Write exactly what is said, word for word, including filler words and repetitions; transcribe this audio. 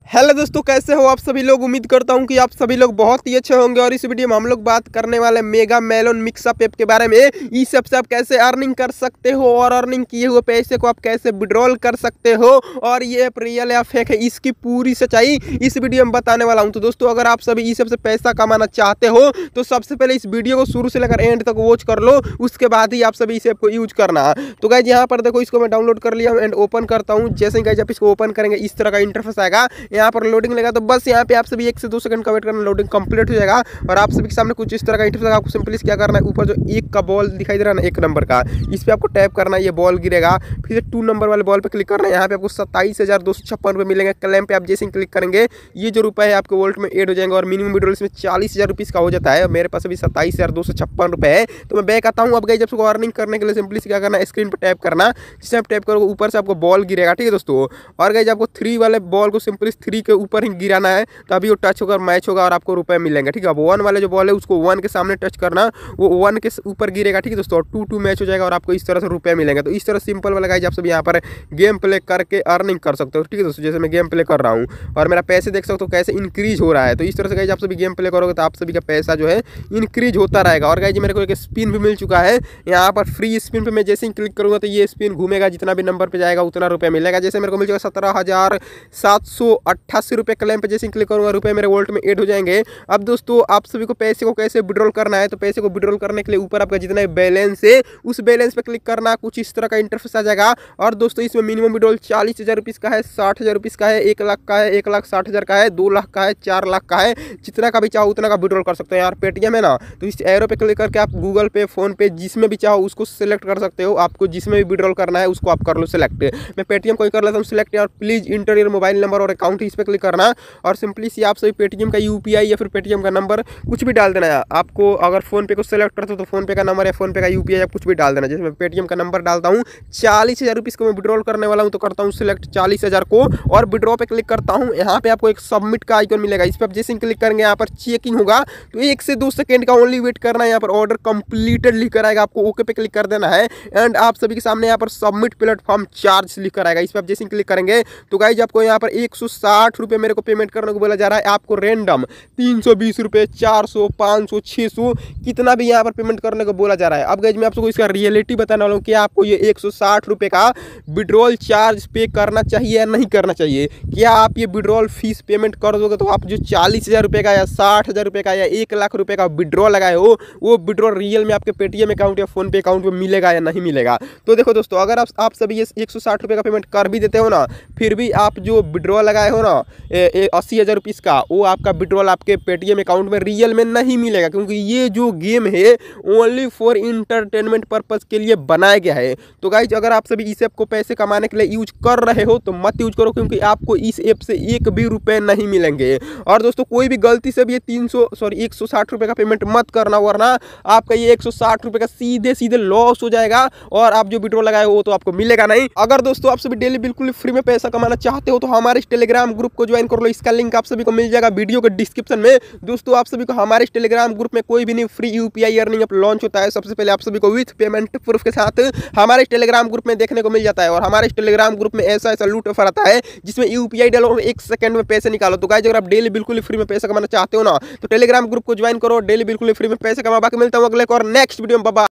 Hello दोस्तों, कैसे हो आप सभी लोग। उम्मीद करता हूं कि आप सभी लोग बहुत ही अच्छे होंगे। और इस वीडियो में हम लोग बात करने वाले मेगा मेलोन मिक्सअप ऐप के बारे में। इस ऐप से आप कैसे अर्निंग कर सकते हो और अर्निंग किए हुए पैसे को आप कैसे विड्रॉल कर सकते हो और ये ऐप रियल या फेक है, इसकी पूरी सच्चाई इस वीडियो में बताने वाला हूँ। तो दोस्तों, अगर आप सभी इस ऐप से पैसा कमाना चाहते हो तो सबसे पहले इस वीडियो को शुरू से लेकर एंड तक वॉच कर लो, उसके बाद ही आप सभी इस ऐप को यूज करना। तो गाइज यहाँ पर देखो, इसको मैं डाउनलोड कर लिया हूँ एंड ओपन करता हूँ। जैसे ही गाइज आप इसको ओपन करेंगे इस तरह का इंटरफेस आएगा। यहाँ पर लोडिंग लेगा तो बस यहाँ पे आप सभी एक से दो सेकंड का वेट करना, लोडिंग कंप्लीट हो जाएगा और आप सभी के सामने कुछ इस तरह का इंटरफेस। आपको सिंपली क्या करना है, ऊपर जो एक का बॉल दिखाई दे रहा है ना, एक नंबर का, इस पे आपको टैप करना है, ये बॉल गिरेगा। फिर टू नंबर वाले बॉल पे क्लिक करना है। यहाँ पे आपको सत्ताईस हजार दो सौ छप्पन रुपये मिलेंगे। क्लेम पे आप जैसे ही क्लिक करेंगे ये जो रुपये है आपके वॉलेट में एड हो जाएंगे और मिनिमम विड्रॉल इसमें चालीस हजार रुपीज़ का हो जाता है। मेरे पास अभी सत्ताईस हजार दो सौ छप्पन रुपये है। तो मैं बैक आता हूँ। अब गई जब उसको अर्निंग करने के लिए सिंपली क्या करना है, स्क्रीन पर टैप करना। जिससे आप टैप करोगे ऊपर से आपको बॉल गिरेगा, ठीक है दोस्तों। और गई आपको थ्री वाले बॉल को सिंपली थ्री के ऊपर ही गिराना है, तभी वो टच होगा, मैच होगा और आपको रुपए मिलेंगे, ठीक है। अब वन वाले जो बॉल है उसको वन के सामने टच करना, वो वन के ऊपर गिरेगा, ठीक है दोस्तों। टू टू मैच हो जाएगा और आपको इस तरह से रुपए मिलेंगे। तो इस तरह सिंपल वाला गाइज आप सब यहाँ पर गेम प्ले करके अर्निंग कर सकते हो, ठीक है दोस्तों। जैसे मैं गेम प्ले कर रहा हूँ और मेरा पैसे देख सकते हो कैसे इंक्रीज हो रहा है। तो इस तरह से गाइज आप सभी गेम प्ले करोगे तो आप सभी का पैसा जो है इंक्रीज होता रहेगा। और गाइज मेरे को एक स्पिन भी मिल चुका है। यहाँ पर फ्री स्पिन पे मैं जैसे ही क्लिक करूँगा तो ये स्पिन घूमेगा, जितना भी नंबर पे जाएगा उतना रुपया मिलेगा। जैसे मेरे को मिल जाएगा सत्रह हजार सात सौ अट्ठासी रुपये क्लेम पे जैसे ही क्लिक करूँगा रुपये मेरे वॉलेट में एड हो जाएंगे। अब दोस्तों, आप सभी को पैसे को कैसे विड्रॉल करना है, तो पैसे को विड्रॉल करने के लिए ऊपर आपका जितना बैलेंस है उस बैलेंस पे क्लिक करना। कुछ इस तरह का इंटरफेस आ जाएगा। और दोस्तों, इसमें मिनिमम विड्रॉल चालीस हजार रुपीज़ का है, साठ हजार रुपीज़ का है, एक लाख का है, एक लाख साठ हजार का है, दो लाख का है, चार लाख का है। जितना का भी चाहो उतना का विड्रॉल कर सकते हो। यार पेटीएम है ना, तो इस एरो पे क्लिक करके आप गूगल पे, फोन पे, जिसमें भी चाहो उसको सिलेक्ट कर सकते हो। आपको जिसमें भी विड्रॉल करना है उसको आप कर लो सिलेक्ट। मैं पेटीएम को ही कर लेता हूँ सिलेक्ट। और please enter your mobile number और अकाउंट, इस पर क्लिक करना और सिंपली सी आप सभी पेटीएम का यूपीआई या फिर पेटीएम का नंबर कुछ भी डाल देना है आपको। अगर फोन पे को सिलेक्ट करते हो तो फोन पे का नंबर या फोन पे का यूपीआई या कुछ भी डाल देना। जैसे मैं पेटीएम का नंबर डालता हूँ, चालीस हजार रुपीज़ को मैं विड्रॉल करने वाला हूँ, तो करता हूँ सिलेक्ट चालीस हजार को और विड्रॉ पे क्लिक करता हूँ। यहाँ पे आपको एक सबमिट का आइकन मिलेगा, इस पर आप जैसे क्लिक करेंगे यहाँ पर चेकिंग होगा, तो एक से दो सेकंड का ओनली वेट करना है। यहाँ पर ऑर्डर कंप्लीटेड लिख कर आएगा, आपको ओके पे क्लिक कर देना है एंड आप सभी के सामने यहाँ पर सबमिट प्लेटफॉर्म चार्ज लिख कर आएगा। इस पर आप जैसे क्लिक करेंगे तो गाइज आपको यहाँ पर एक सौ साठ रुपये मेरे को पेमेंट करने को बोला जा रहा है। आपको रैंडम तीन सौ बीस रुपये, चार सौ, पाँच सौ, छः सौ कितना भी यहाँ पर पेमेंट करने को बोला जा रहा है। अब गाइज मैं आप सबको इसका रियलिटी बताने वाला हूँ कि आपको ये एक सौ साठ रुपये का विड्रॉल चार्ज पे करना चाहिए या नहीं करना चाहिए। क्या आप ये विड्रॉल फीस पेमेंट कर दोगे तो आप जो चालीस हज़ार रुपये का या साठ हज़ार रुपये का या एक लाख रुपये का विड्रॉल लगाए हो वो विड्रॉल रियल में आपके पेटीएम अकाउंट या फोन पे अकाउंट में मिलेगा या नहीं मिलेगा। तो देखो दोस्तों, अगर आप आप सभी ये एक सौ साठ रुपये का पेमेंट कर भी देते हो ना, फिर भी आप जो विड्रॉल लगाए हो ना अस्सी हज़ार रुपीज़ का, वो आपका विड्रॉल आपके पेटीएम अकाउंट में रियल में नहीं मिलेगा। क्योंकि ये जो गेम है ओनली फॉर इंटरटेनमेंट पर्पज के लिए बनाया गया है। तो गाइज अगर आप सभी इस ऐप को पैसे कमाने के लिए यूज कर रहे हो तो मत यूज करो, क्योंकि आपको इस ऐप से एक भी रुपए नहीं मिलेंगे। और दोस्तों, कोई भी गलती से भी ये तीन सौ सॉरी एक सौ साठ रुपये का पेमेंट मत करना, वरना आपका ये एक सौ साठ रुपये का सीधे सीधे लॉस हो जाएगा और आप जो विड्रॉल लगाए हो तो आपको मिलेगा नहीं। अगर दोस्तों आप सभी डेली बिल्कुल फ्री में पैसा कमाना चाहते हो तो हमारे इस टेलीग्राम ग्रुप को ज्वाइन कर लो। इसका लिंक आप सभी को मिल जाएगा वीडियो के डिस्क्रिप्शन में। दोस्तों, आप सभी को हमारे इस टेलीग्राम ग्रुप में कोई भी नहीं free UPI earning app launch होता है, सबसे पहले आप सभी को विथ पेमेंट प्रूफ के साथ हमारे इस टेलीग्राम ग्रुप में देखने को मिल जाता है। और हमारे इस टेलीग्राम ग्रुप में ऐसा ऐसा लूट ऑफर आता है जिसमें यूपीआई डालो और एक सेकंड में पैसे निकालो। तो गाइस, अगर आप डेली बिल्कुल फ्री में पैसा कमाना चाहते हो ना तो टेलीग्राम ग्रुप को ज्वाइन करो, डेली बिल्कुल फ्री में पैसे कमा। बाकी मिलता हूँ अगले और नेक्स्ट वीडियो में। बाय।